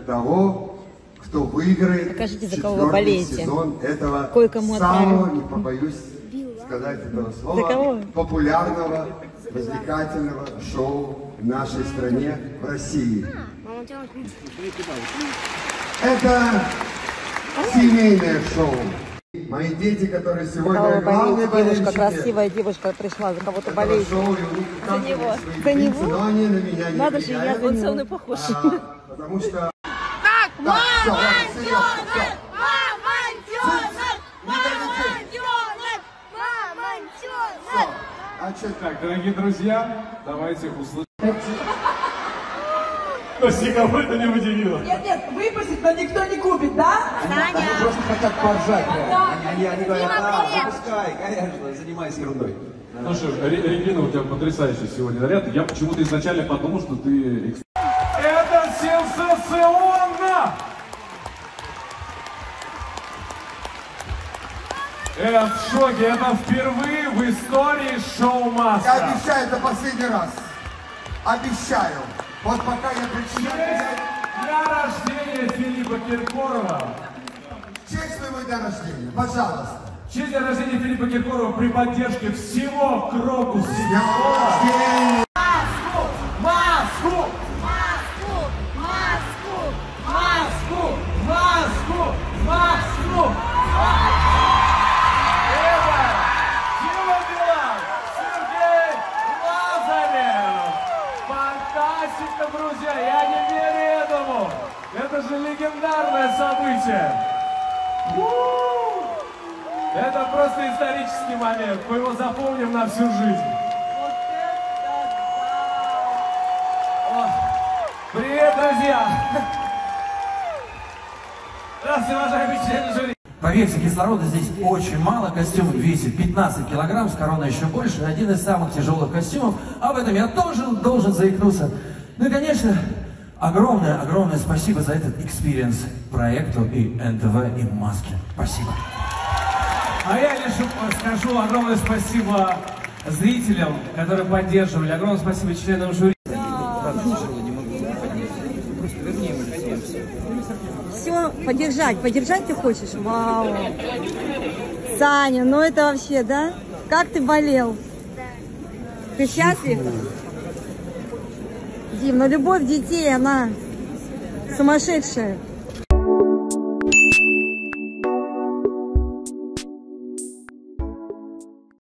того, кто выиграет четвертый сезон этого самого, не побоюсь сказать этого слова, популярного, развлекательного шоу в нашей стране, в России. Это семейное шоу. Мои дети, которые сегодня главные болельщики, красивая девушка пришла, за кого-то болеет. За него. За него? Но они на меня не надо же, я влияют, за него похож. потому что... Так, мамонтенок! Так, дорогие друзья, давайте услышим. Но никого это не удивило. Нет, выпустить, но никто не купит, да? Саня! Они просто хотят поржать. Они говорят, выпускай, конечно, занимайся ерундой. Слушай, Регина, у тебя потрясающий сегодня наряд. Я почему-то изначально подумал, что ты... Это сенсационно! Я в шоке, это впервые в истории шоу «Маска». Я обещаю, это последний раз. Обещаю. Вот пока я причиняю... Дня рождения Филиппа Киркорова. В честь своего дня рождения, пожалуйста. В честь дня рождения Филиппа Киркорова при поддержке всего Крокуса. Дня рождения! Маску! Маску! Маску! Маску! Маску! Маску! Дима Билан! Сергей Лазарев! Фантастика, друзья! Я не верю этому! Это же легендарное событие! Это просто исторический момент. Мы его запомним на всю жизнь. Привет, друзья! Здравствуйте, уважаемые члены жюри! Поверьте, кислорода здесь очень мало, костюм весит 15 килограмм, с короной еще больше, один из самых тяжелых костюмов, об этом я тоже должен заикнуться. Ну и, конечно, огромное спасибо за этот экспириенс проекту и НТВ, и Маске. Спасибо. А я лишь скажу огромное спасибо зрителям, которые поддерживали, огромное спасибо членам жюри. Все, поддержать ты хочешь? Вау. Саня, ну это вообще, да? Как ты болел? Ты счастлив? Дим, ну любовь детей, она сумасшедшая.